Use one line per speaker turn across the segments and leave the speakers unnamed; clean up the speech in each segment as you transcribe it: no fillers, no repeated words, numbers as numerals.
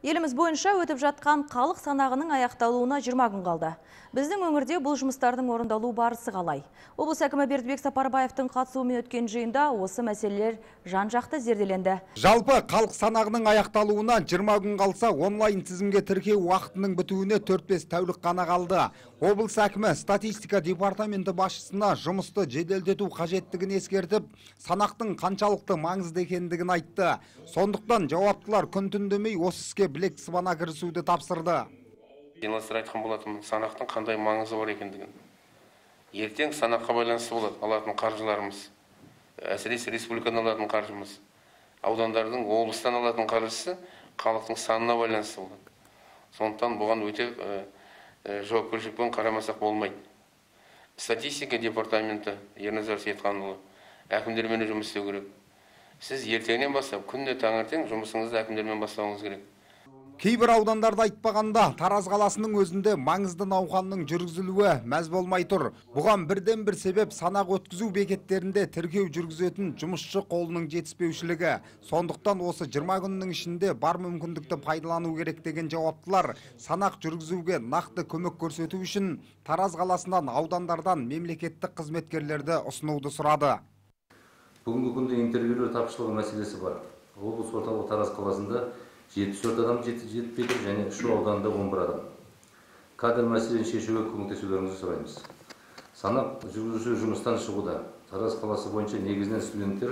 Еліміз бойынша өтіп жатқан халық санағының аяқталуына 20 күн қалды. Біздің өңірде бұл жұмыстардың орындалу барысы қалай? Облыс әкімі Бердібек Сапарбаевтың қатысуымен өткен жиында осы мәселелер жан-жақты зерделенді.
Жалпы халық санағының аяқталуына 20 күн қалса, онлайн тізімге тіркеу уақытының бітуіне 4-5 тәулік қана қалды. Облыс әкімі статистика департаменті басшысына жұмысты жеделдету қажеттігін ескертіп, санақтың қаншалықты маңызды екендігін айтты. Сондықтан жауаптылар күн түн демей осы іске білек сыбана кірісуді тапсырды.
Жиналыстар айтқан болатын, санақтың қандай маңызы бар екендігін. Ертең санаққа байланысты болады алатын қаржыларымыз. Әсіресе республикадан алатын қаржымыз. Аудандардың облыстан алатын қаржысы халықтың санына байланысты болады. Сондықтан бұған өте жауапкершілікпен қарамасақ болмайды. Статистика департаменті Ерназар Сейітханұлы әкімдермен жұмыс істеу керек. Сіз ертеңнен бастап, күнде таңертең жұмысыңызды әкімдермен бастауыңыз керек.
Кейбір аудандарды айтпағанда, Тараз қаласының өзінде маңызды науқанның жүргізілуі мәз болмай тұр. Бұған бірден бір себеп санақ өткізу бекеттерінде тіркеу жүргізетін жұмысшы қолының жетіспеушілігі. Сондықтан осы 20 күннің ішінде бар мүмкіндікті пайдалану керек деген жауаптылар санақ жүргізуге нақты көмек көрсету үшін Тараз қаласынан аудандардан мемлекеттік қызметкерлерді ұсынуды сұрады.
Бүгінгі күнде интервьюлер тапшылығы мәселесі бар. Облыс орталығы Тараз қаласында 74 адам жетпейді және үш ауданда 11 адам. Кадр мәселені шешуге көмектесулеріңізді сұраймыз. Санақ жүргізуші жұмыстан шығуда. Тараз қаласы бойынша негізінен студенттер,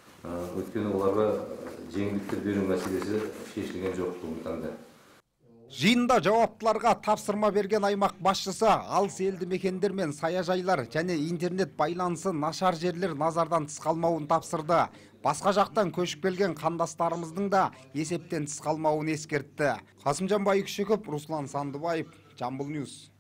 өйткені оларға жеңілдіктер беру мәселесі шешілген жоқ бүгінгі таңда.
Жиында жауаптыларға тапсырма берген аймақ басшысы алыс елді мекендер мен саяжайлар және интернет байланысы нашар жерлер назардан тыс қалмауын тапсырды. Басқа жақтан көшіп келген қандастарымыздың да есептен тыс қалмауын ескертті. Қасымжан Байкүшіков, Руслан Сандыбаев, Жамбыл Ньюс.